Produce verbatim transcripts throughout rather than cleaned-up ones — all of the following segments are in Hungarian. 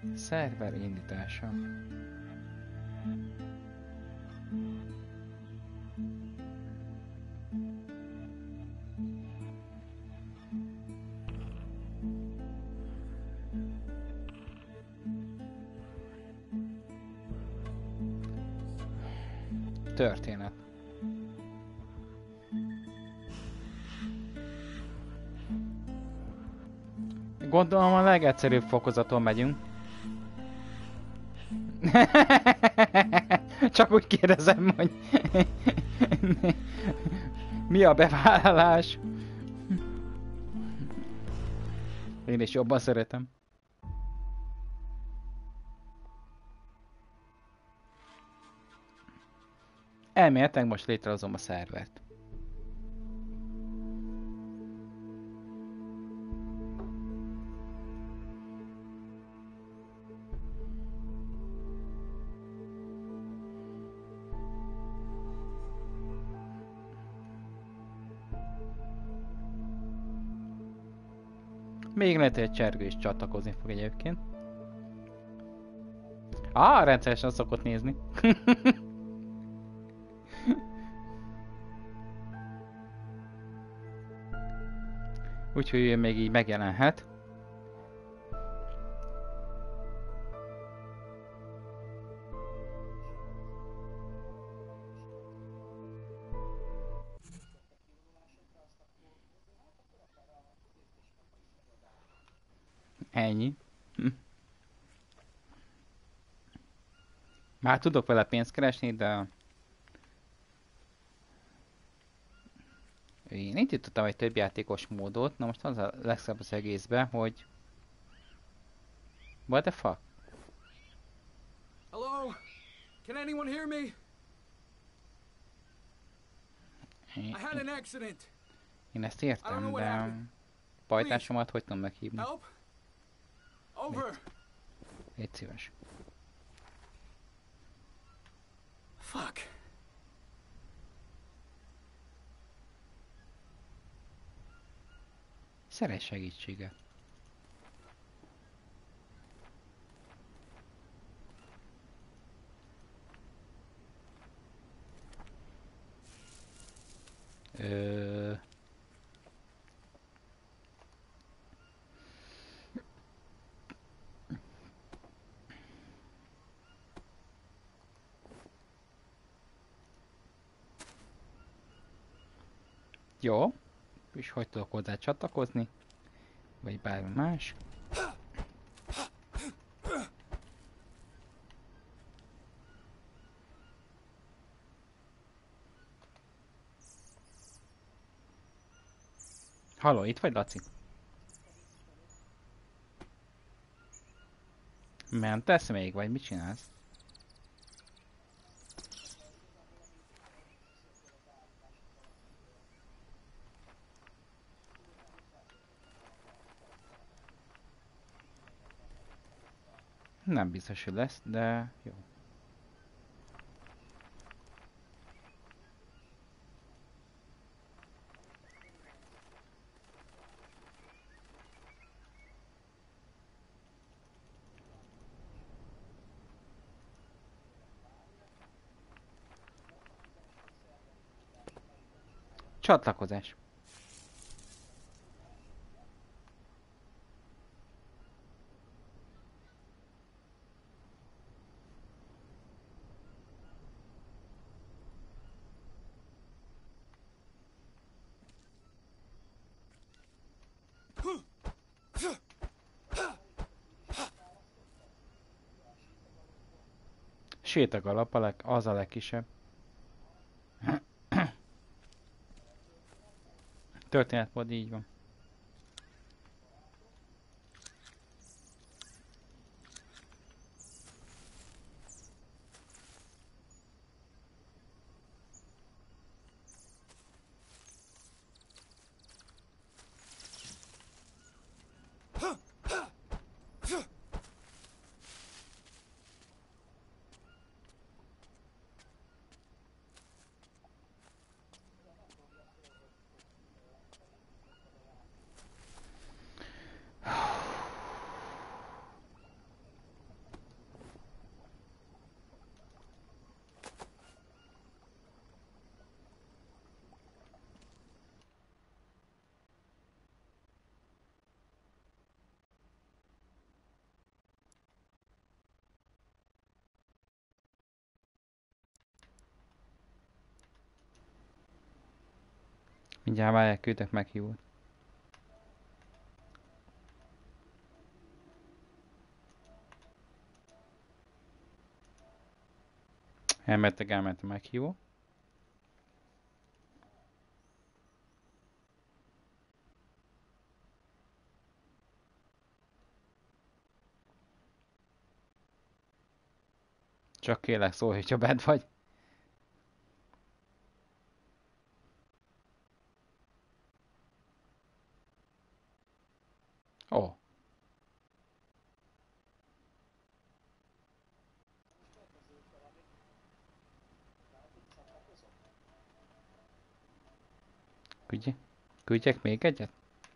Szerver indítása. Történet. Gondolom a legegyszerűbb fokozaton megyünk. Csak úgy kérdezem, hogy mi a bevállalás? Én is jobban szeretem. Elméletleg most létrehozom a szervert. Még lehet, hogy egy csergő is csatlakozni fog egyébként. Ah, rendszeresen szokott nézni. Úgyhogy ő még így megjelenhet. Ennyi. Hm. Már tudok vele pénzt keresni, de... Én indítottam egy több játékos módot, na most az a legszebb az egészben, hogy... What the fuck? Hello? Can anyone hear me? I had an accident. Én ezt értem, de... Pajtásomat hogy tudom meghívni? Help? Over. Légy szíves. Fuck. Szerez segítséget. Ö... Jó. És hogy tudok hozzá csatlakozni? Vagy bármi más? Halló, itt vagy, Laci? Mentesz még, vagy mit csinálsz? Nem biztos, hogy lesz, de jó. Csatlakozás. Sétagalap a leg, az a legkisebb. Történetmód, így van. Mindjárt várják, küldök meghívót. Elmentek, elment a meghívó. Csak kérlek szólj, hogyha bent vagy. Ó. Küldjek, küldjek még egyet?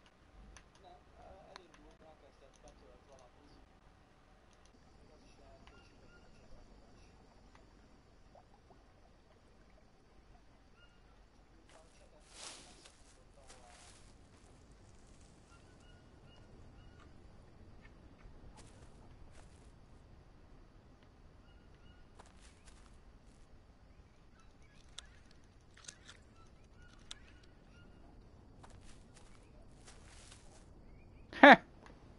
Heh!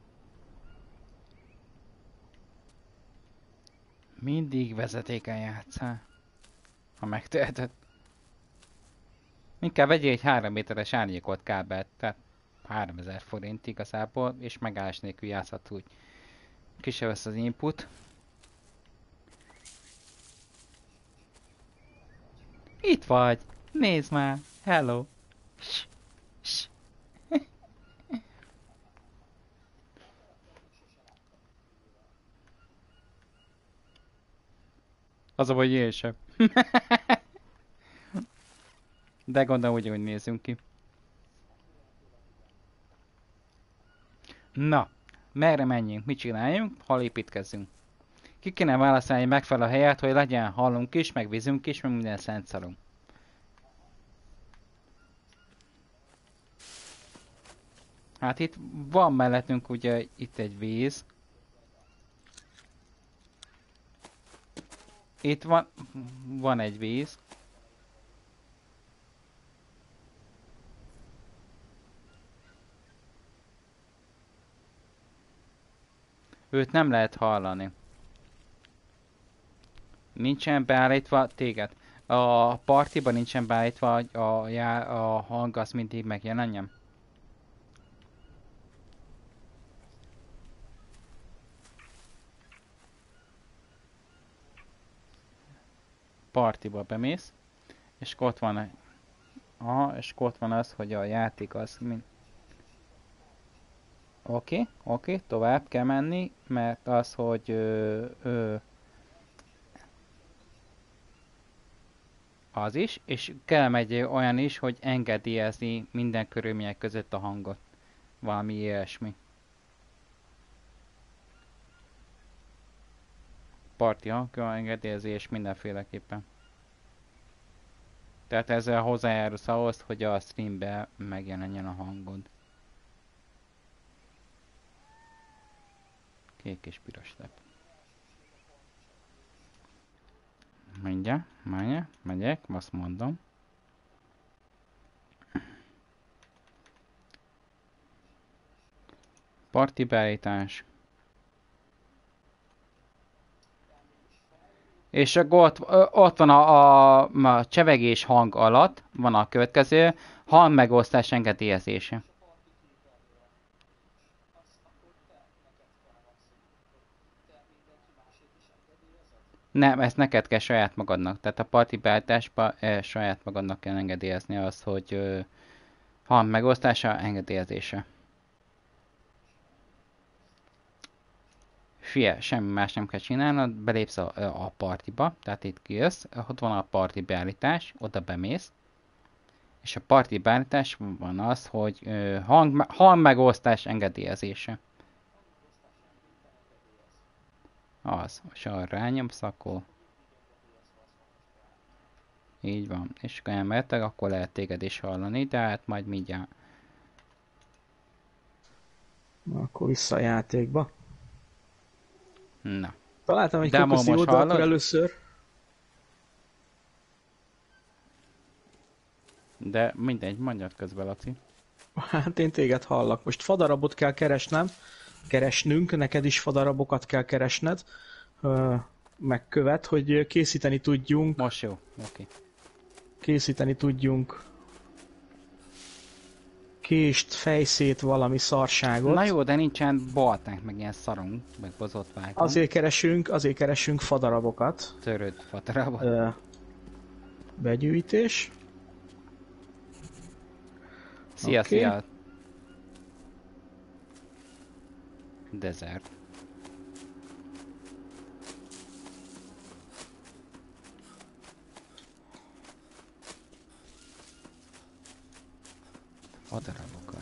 Mindig vezetéken játszál. Ha megteheted. Inkább vegyél egy három méteres árnyékolt kábelt, tehát háromezer forint igazából, és megállás nélkül játszhat úgy. Kise vesz az input. Itt vagy! Nézd már! Hello! Ss, ss. Az a baj, én sem. De gondolom úgy, hogy nézzünk ki. Na, merre menjünk, mit csináljunk, hol építkezzünk? Ki kéne választani egy megfelelő helyet, hogy legyen halunk is, meg vízünk is, meg minden szent szarunk. Hát itt van mellettünk ugye itt egy víz. Itt van, van egy víz. Őt nem lehet hallani. Nincsen beállítva téged. A partiban nincsen beállítva a, a, a hang, az mindig megjelenjen. Partiba bemész, és ott van, aha, és ott van az, hogy a játék az mind. Oké, okay, oké, okay, tovább kell menni, mert az, hogy ö, ö, az is, és kell egy olyan is, hogy engedélyezni minden körülmények között a hangot. Valami ilyesmi. Parti hangja, engedélyezés mindenféleképpen. Tehát ezzel hozzájárulsz ahhoz, hogy a streambe megjelenjen a hangod. Kék és piros lep. Mindjárt, mindjárt, megyek, azt mondom. Parti beállítás. És akkor ott, ott van a, a, a csevegés hang alatt, van a következő, hang megosztás engedélyezése. Nem, ezt neked kell saját magadnak. Tehát a parti beállításba e, saját magadnak kell engedélyezni az, hogy ö, hang megosztása, engedélyezése. Fie, semmi más nem kell csinálnod, belépsz a, a partiba, tehát itt kijössz, ott van a parti beállítás, oda bemész, és a parti beállítás van az, hogy ö, hang, hang megosztás engedélyezése. Az, és arra rányomsz, akkor így van, és akkor elmehetek, akkor lehet téged is hallani, de hát majd mindjárt. Akkor vissza a játékba. Na. Találtam egy Demo kokosziót, most de akkor hallod? először... De mindegy, mondjad közben, Laci. Hát én téged hallak. Most fadarabot kell keresnem, keresnünk, neked is fadarabokat kell keresned, ö, meg követ, hogy készíteni tudjunk, Most jó, oké. készíteni tudjunk kést, fejszét, valami szarságot. Na jó, de nincsen baltánk, meg ilyen szarunk, meg bozotvágunk. Azért keresünk, azért keresünk fadarabokat. Töröd fatarabot. Ö, begyűjtés. Szia, oké. szia. Desert. Fadarabokat.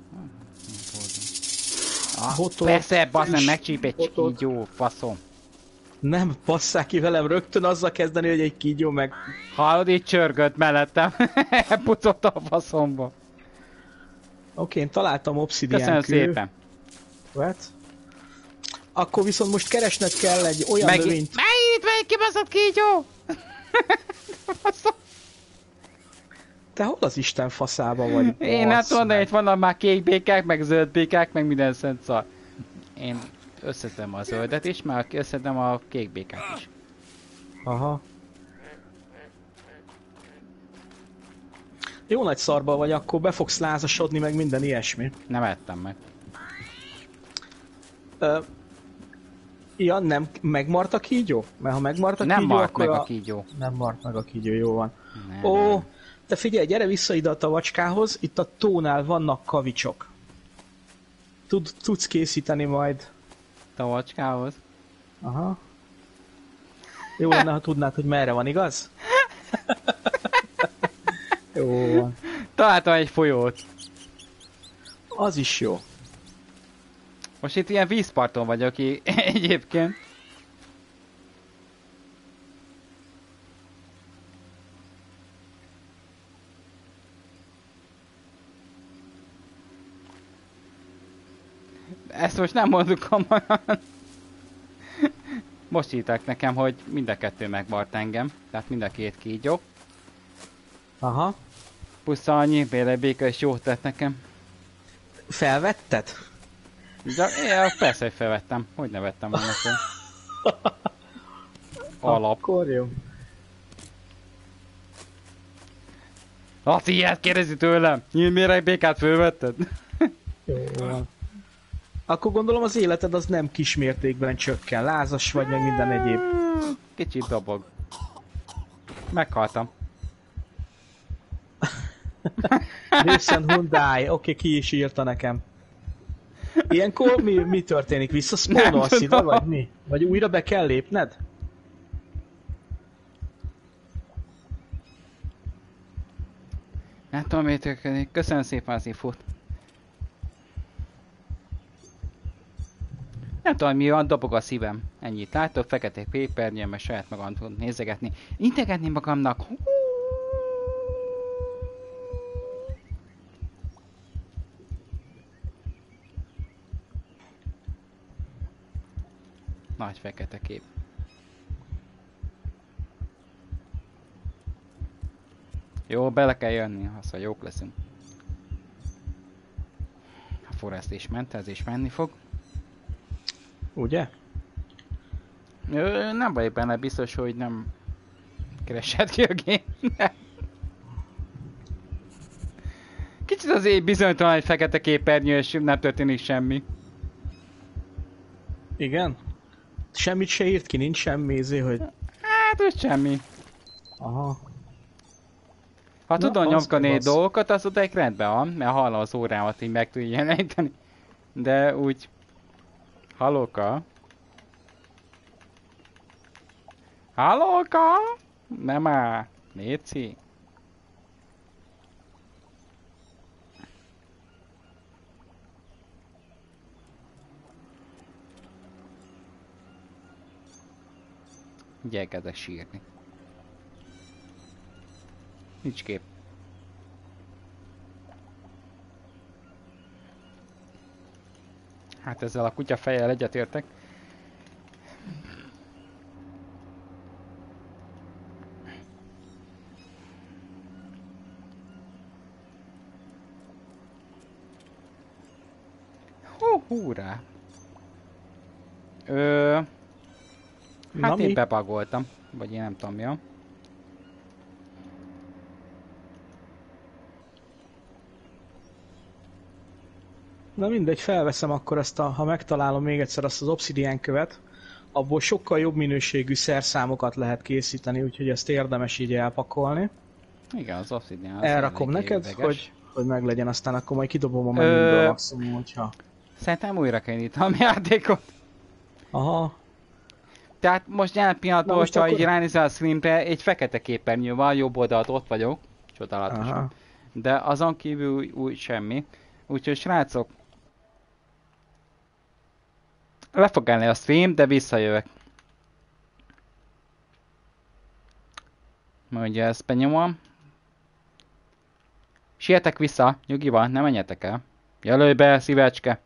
Ah, Botot, persze, basz, nem füst, megcsíp egy botot. kígyó, faszom. Nem passzál ki velem rögtön azzal kezdeni, hogy egy kígyó meg... Hallod, itt csörgött mellettem. Putott a faszomba. Oké, én találtam obszidián Köszönöm kő. szépen. Vet. Akkor viszont most keresned kell egy olyan Meg... növényt... Megint egy kibaszott kígyó! Faszom. Te hol az Isten faszába vagy? Én hát Basz tudom, de meg. itt vannak már kék békák, meg zöld békák, meg minden szent szar. Én összeszedem a zöldet is, meg összeszedem a kék békát is. Aha. Jó nagy szarba vagy, akkor be fogsz lázasodni, meg minden ilyesmi. Nem ettem meg. Ö, ja, nem megmart a kígyó? Mert ha megmart a Nem kígyó, mart akkor meg a... a kígyó. Nem mart meg a kígyó, jó van. Nem. Ó, te figyelj, gyere vissza ide a tavacskához, itt a tónál vannak kavicsok. Tud, tudsz készíteni majd. Tavacskához. Aha. Jó lenne, ha tudnád, hogy merre van, igaz? Jó van. Találtam egy folyót. Az is jó. Most itt ilyen vízparton vagyok í- egyébként. Ezt most nem mondjuk komolyan. Most írták nekem, hogy mind a kettő megvart engem. Tehát mind a két kígyó. Aha. Plusz annyi bélebéka is jót tett nekem. Felvetted? De, ja, persze, hogy felvettem. Hogy ne vettem volna fel? Alap. Akkor jó. Laci, ilyet kérdezi tőlem! Nyílméreg békát fölvetted? Jó van. Akkor gondolom az életed az nem kismértékben csökken. Lázas vagy, meg minden egyéb. Kicsit dobog. Meghaltam. Listen Hyundai, oké, okay, ki is írta nekem. Ilyenkor mi, mi történik? Visszaszpónolsz ide, vagy mi? Vagy újra be kell lépned? Nem tudom, miért történik. Köszönöm szépen az infót. Nem tudom, mi van, dobog a szívem. Ennyit látok, fekete képernyőn, mert saját magam tudom nézegetni. Integetni magamnak. Hú. Nagy fekete kép. Jó, bele kell jönni, az, hogy jók leszünk. A Forrest is ment, ez is menni fog. Ugye? Ö, nem vagyok benne biztos, hogy nem keresed ki a game. Kicsit azért bizonytalan egy fekete képernyő, és nem történik semmi. Igen? Semmit se írt ki, nincs semmi, izé, hogy... Hát, úgy semmi. Aha. Ha Na, tudom az nyomkodni igaz. dolgokat, az odáig rendben van, mert hallom az órámat, így meg tudja jeleníteni. De úgy... Hallóka? Hallóka? Nem áll. Léci. Gyerkezdek sírni. Nincs kép. Hát ezzel a kutya fejjel egyetértek. Hú, húrá. Ö... Hát Na én mi? bebagoltam. Vagy én nem tudom mi a. Na mindegy, felveszem akkor ezt a, ha megtalálom még egyszer azt az obsidian követ, abból sokkal jobb minőségű szerszámokat lehet készíteni, úgyhogy ezt érdemes így elpakolni. Igen, az Obsidian az Elrakom eléggé neked, ideges. hogy, hogy meglegyen, aztán akkor majd kidobom a Ö- menüből maximum, hogyha... Szerintem újra kell indítanom a játékot. Aha, Tehát most jelen Na pillanatban, most hogyha akkor- így ránézel a streamre, egy fekete képernyő van, jobb oldalt ott vagyok. Csodálatosan. aha. De azon kívül új, új semmi. Úgyhogy srácok, le fog állni a stream, de visszajövök. Mondja, ezt benyomom. Sietek vissza, nyugi van, ne menjetek el. Jelölj be, szívecske.